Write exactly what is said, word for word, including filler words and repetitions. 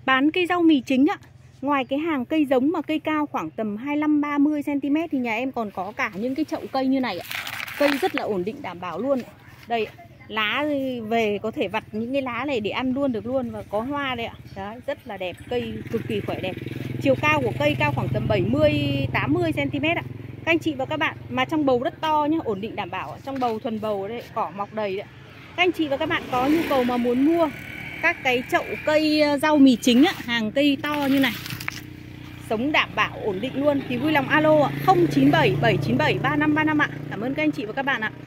Bán cây rau mì chính ạ. Ngoài cái hàng cây giống mà cây cao khoảng tầm hai mươi lăm ba mươi xăng ti mét thì nhà em còn có cả những cái chậu cây như này ạ. Cây rất là ổn định, đảm bảo luôn. Đây, lá về có thể vặt những cái lá này để ăn luôn được luôn. Và có hoa đây ạ. Đấy, rất là đẹp, cây cực kỳ khỏe đẹp. Chiều cao của cây cao khoảng tầm bảy mươi tám mươi xăng ti mét ạ. Các anh chị và các bạn, mà trong bầu rất to nhá, ổn định đảm bảo. Trong bầu thuần bầu đấy, cỏ mọc đầy đấy. Các anh chị và các bạn có nhu cầu mà muốn mua các cái chậu cây rau mì chính ạ, hàng cây to như này, sống đảm bảo ổn định luôn thì vui lòng alo ạ, không chín bảy bảy chín bảy ba năm ba năm ạ. Cảm ơn các anh chị và các bạn ạ.